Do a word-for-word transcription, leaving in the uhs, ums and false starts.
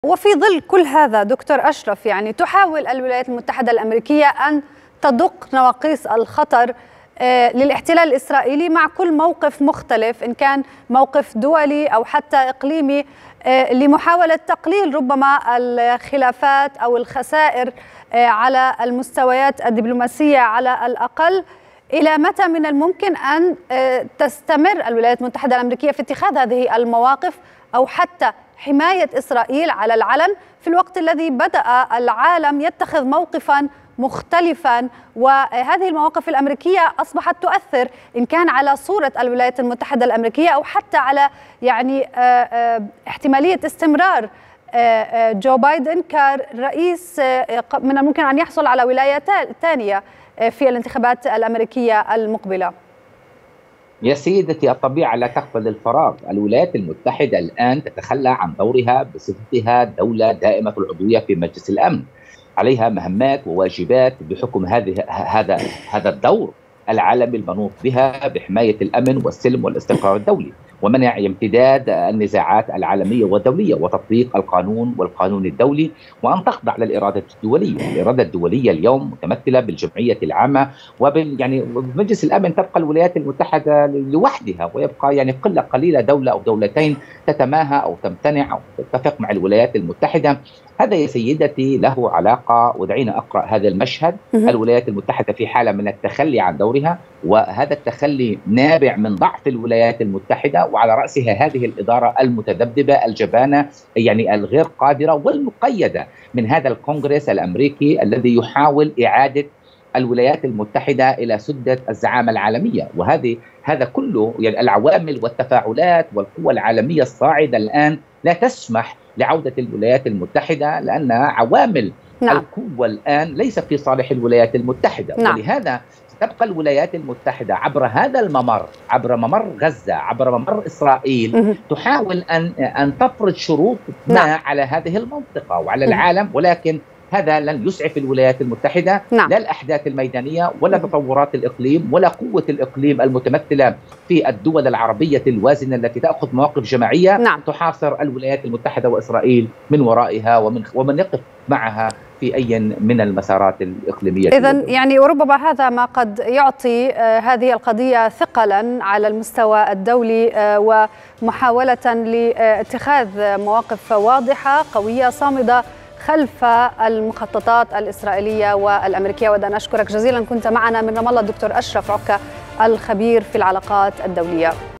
وفي ظل كل هذا دكتور أشرف، يعني تحاول الولايات المتحدة الأمريكية أن تدق نواقيس الخطر للاحتلال الإسرائيلي مع كل موقف مختلف، إن كان موقف دولي أو حتى إقليمي، لمحاولة تقليل ربما الخلافات أو الخسائر على المستويات الدبلوماسية على الأقل. إلى متى من الممكن أن تستمر الولايات المتحدة الأمريكية في اتخاذ هذه المواقف أو حتى حماية إسرائيل على العلن في الوقت الذي بدأ العالم يتخذ موقفا مختلفا، وهذه المواقف الأمريكية أصبحت تؤثر إن كان على صورة الولايات المتحدة الأمريكية أو حتى على يعني احتمالية استمرار جو بايدن كرئيس من الممكن أن يحصل على ولاية ثانية في الانتخابات الأمريكية المقبلة؟ يا سيدتي، الطبيعة لا تقبل الفراغ. الولايات المتحدة الآن تتخلى عن دورها بصفتها دولة دائمة العضوية في مجلس الأمن. عليها مهمات وواجبات بحكم هذه هذا هذا الدور العالمي المنوط بها بحماية الأمن والسلم والاستقرار الدولي ومنع امتداد النزاعات العالمية والدولية وتطبيق القانون والقانون الدولي، وأن تخضع للإرادة الدولية. الإرادة الدولية اليوم متمثلة بالجمعية العامة وبال يعني مجلس الأمن. تبقى الولايات المتحدة لوحدها، ويبقى يعني قلة قليلة دولة أو دولتين تتماهى أو تمتنع أو تتفق مع الولايات المتحدة. هذا يا سيدتي له علاقة، ودعينا أقرأ هذا المشهد. الولايات المتحدة في حالة من التخلي عن دورها، وهذا التخلي نابع من ضعف الولايات المتحدة، وعلى رأسها هذه الإدارة المتذبذبة الجبانة يعني الغير قادرة والمقيدة من هذا الكونغرس الأمريكي الذي يحاول إعادة الولايات المتحدة إلى سدة الزعامة العالمية. وهذه هذا كله يعني العوامل والتفاعلات والقوى العالمية الصاعدة الآن لا تسمح لعودة الولايات المتحدة، لأن عوامل نعم. القوة الآن ليس في صالح الولايات المتحدة. نعم. ولهذا تبقى الولايات المتحدة عبر هذا الممر، عبر ممر غزة، عبر ممر إسرائيل، تحاول أن أن تفرض شروط نعم. على هذه المنطقة وعلى العالم، ولكن هذا لن يسعف الولايات المتحدة. نعم. لا الأحداث الميدانية ولا تطورات الإقليم ولا قوة الإقليم المتمثلة في الدول العربية الوازنة التي تأخذ مواقف جماعية. نعم. تحاصر الولايات المتحدة وإسرائيل من ورائها ومن ومن يقف معها في أي من المسارات الإقليمية. إذن يعني وربما هذا ما قد يعطي هذه القضية ثقلا على المستوى الدولي ومحاولة لاتخاذ مواقف واضحة قوية صامدة خلف المخططات الإسرائيلية والأمريكية. وأنا أشكرك جزيلا، كنت معنا من رام الله الدكتور أشرف عكا الخبير في العلاقات الدولية.